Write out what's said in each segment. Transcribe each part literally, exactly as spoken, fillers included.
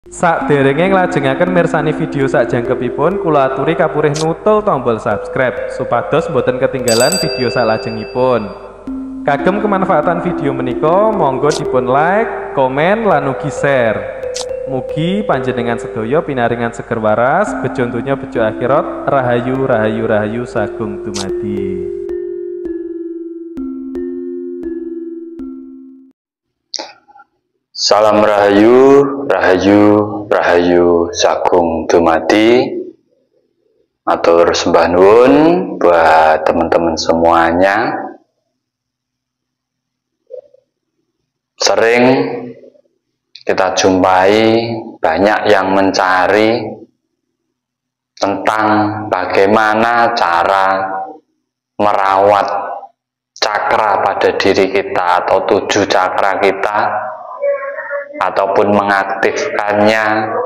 Sakderenge nglajengaken mirsani video sakjangkepipun, kula aturi kapurih nutul tombol subscribe supados boten ketinggalan video salajengipun. Kagem kemanfaatan video menika, monggo dipun like, komen, lan ugi share. Mugi panjenengan sedaya pinaringan seger waras, bejo donya bejo akhirat, rahayu rahayu rahayu sagung dumadi. Salam rahayu, rahayu, rahayu sagung dumadi. Matur sembah nuwun buat teman-teman semuanya. Sering kita jumpai banyak yang mencari tentang bagaimana cara merawat cakra pada diri kita atau tujuh cakra kita, ataupun mengaktifkannya.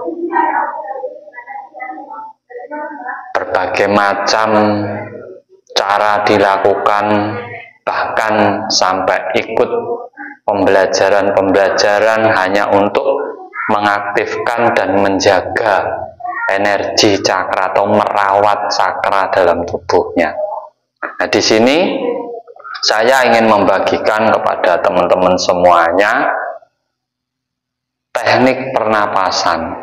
Berbagai macam cara dilakukan, bahkan sampai ikut pembelajaran-pembelajaran hanya untuk mengaktifkan dan menjaga energi cakra atau merawat cakra dalam tubuhnya. Nah, di sini saya ingin membagikan kepada teman-teman semuanya teknik pernapasan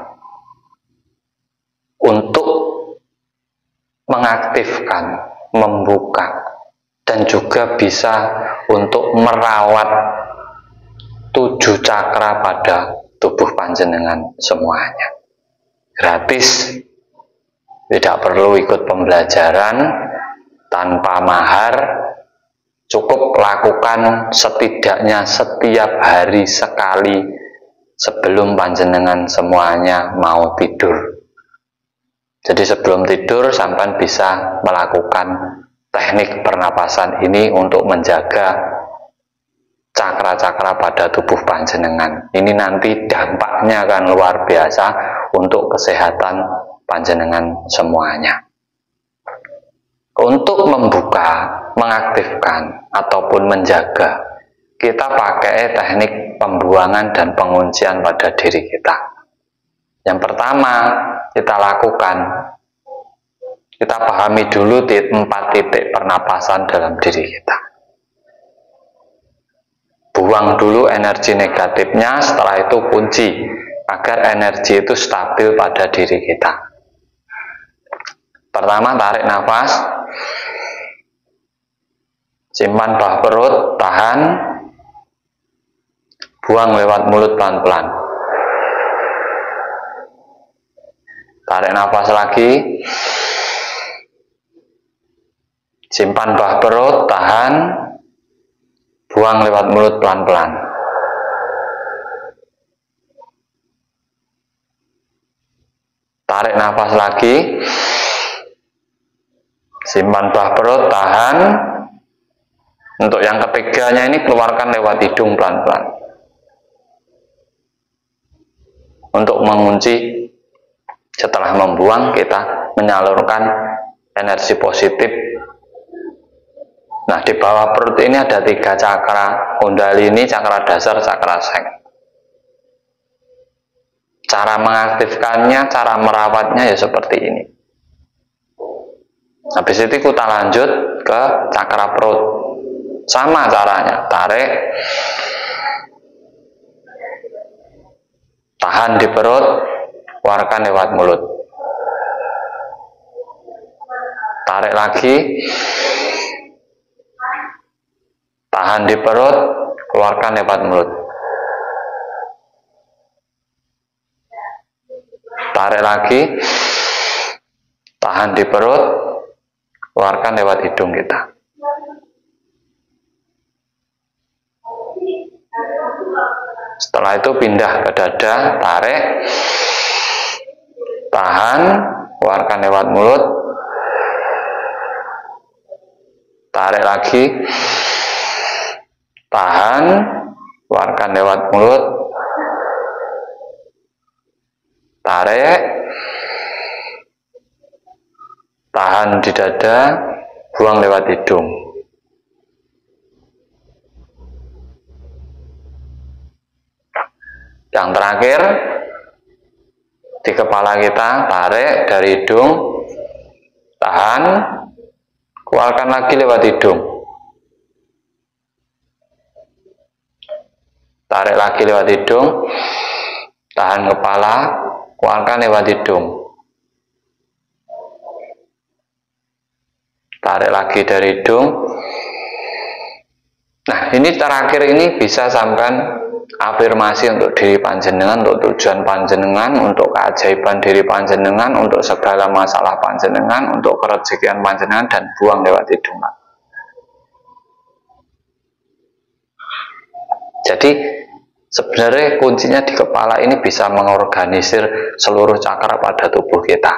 untuk mengaktifkan, membuka, dan juga bisa untuk merawat tujuh cakra pada tubuh panjenengan semuanya. Gratis, tidak perlu ikut pembelajaran, tanpa mahar, cukup lakukan setidaknya setiap hari sekali sebelum panjenengan semuanya mau tidur. Jadi sebelum tidur sampai bisa melakukan teknik pernapasan ini untuk menjaga cakra-cakra pada tubuh panjenengan. Ini nanti dampaknya akan luar biasa untuk kesehatan panjenengan semuanya. Untuk membuka, mengaktifkan, ataupun menjaga, kita pakai teknik pembuangan dan penguncian pada diri kita. Yang pertama kita lakukan, kita pahami dulu di empat titik pernapasan dalam diri kita. Buang dulu energi negatifnya, setelah itu kunci agar energi itu stabil pada diri kita. Pertama, tarik nafas, simpan bawah perut, tahan, buang lewat mulut pelan-pelan. Tarik nafas lagi, simpan bawah perut, tahan, buang lewat mulut pelan-pelan. Tarik nafas lagi, simpan bawah perut, tahan. Untuk yang ketiganya ini keluarkan lewat hidung pelan-pelan. Untuk mengunci, setelah membuang kita menyalurkan energi positif. Nah, di bawah perut ini ada tiga cakra kundalini, cakra dasar, cakra seng. Cara mengaktifkannya, cara merawatnya ya seperti ini. Habis itu kita lanjut ke cakra perut. Sama caranya, tarik, tahan di perut, keluarkan lewat mulut. Tarik lagi, tahan di perut, keluarkan lewat mulut. Tarik lagi, tahan di perut, keluarkan lewat hidung kita. Setelah itu pindah ke dada, tarik, tahan, keluarkan lewat mulut. Tarik lagi, tahan, keluarkan lewat mulut. Tarik, tahan di dada, buang lewat hidung. Yang terakhir, di kepala kita, tarik dari hidung, tahan, keluarkan lagi lewat hidung, tarik lagi lewat hidung, tahan kepala, keluarkan lewat hidung, tarik lagi dari hidung. Nah, ini terakhir ini bisa sampai afirmasi untuk diri panjenengan, untuk tujuan panjenengan, untuk keajaiban diri panjenengan, untuk segala masalah panjenengan, untuk kerezekian panjenengan, dan buang lewat hidung. Jadi sebenarnya kuncinya di kepala ini bisa mengorganisir seluruh cakra pada tubuh kita.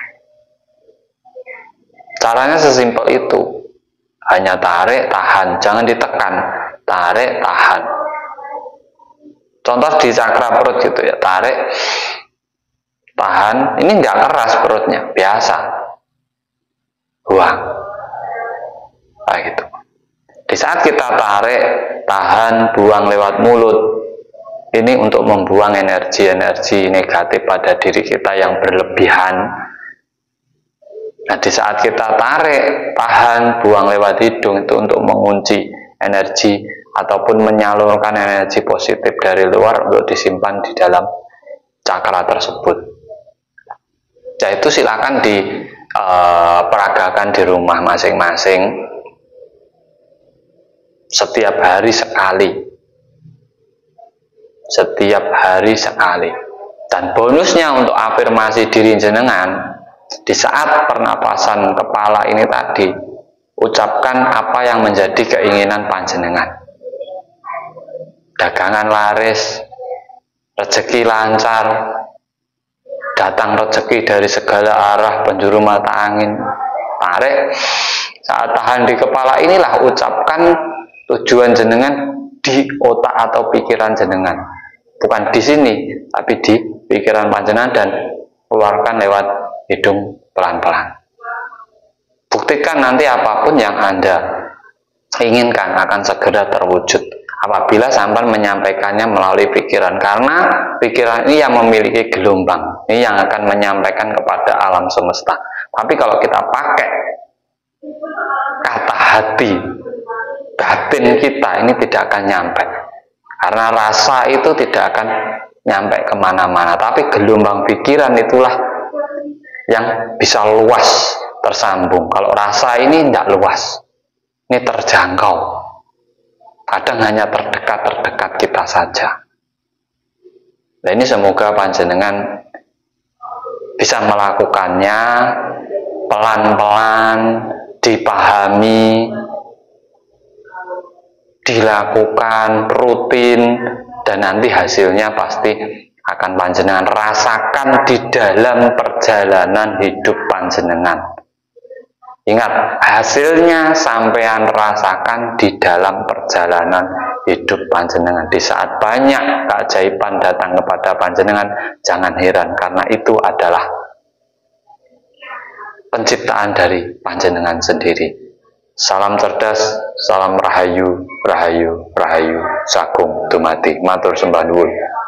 Caranya sesimpel itu, hanya tarik, tahan, jangan ditekan, tarik, tahan. Contoh di cakra perut gitu ya, tarik, tahan, ini nggak keras perutnya, biasa, buang, nah gitu. Di saat kita tarik, tahan, buang lewat mulut, ini untuk membuang energi-energi negatif pada diri kita yang berlebihan. Nah, di saat kita tarik, tahan, buang lewat hidung, itu untuk mengunci energi ataupun menyalurkan energi positif dari luar untuk disimpan di dalam cakra tersebut. Ya, itu silakan diperagakan di rumah masing-masing setiap hari sekali, setiap hari sekali. Dan bonusnya untuk afirmasi diri jenengan, di saat pernapasan kepala ini tadi, ucapkan apa yang menjadi keinginan panjenengan. Dagangan laris, rezeki lancar, datang rezeki dari segala arah, penjuru mata angin. Tarik, saat tahan di kepala inilah ucapkan tujuan jenengan di otak atau pikiran jenengan. Bukan di sini, tapi di pikiran panjenengan, dan keluarkan lewat hidung pelan-pelan. Buktikan nanti apapun yang Anda inginkan akan segera terwujud apabila sampai menyampaikannya melalui pikiran, karena pikiran ini yang memiliki gelombang, ini yang akan menyampaikan kepada alam semesta. Tapi kalau kita pakai kata hati, batin kita ini tidak akan nyampe, karena rasa itu tidak akan nyampe kemana-mana, tapi gelombang pikiran itulah yang bisa luas tersambung. Kalau rasa ini tidak luas, ini terjangkau, kadang hanya terdekat-terdekat kita saja. Nah, ini semoga panjenengan bisa melakukannya pelan-pelan, dipahami, dilakukan rutin, dan nanti hasilnya pasti akan panjenengan rasakan di dalam perjalanan hidup panjenengan. Ingat, hasilnya sampean rasakan di dalam perjalanan hidup panjenengan. Di saat banyak keajaiban datang kepada panjenengan, jangan heran, karena itu adalah penciptaan dari panjenengan sendiri. Salam cerdas, salam rahayu, rahayu, rahayu, sagung dumadi, matur sembah nuwun.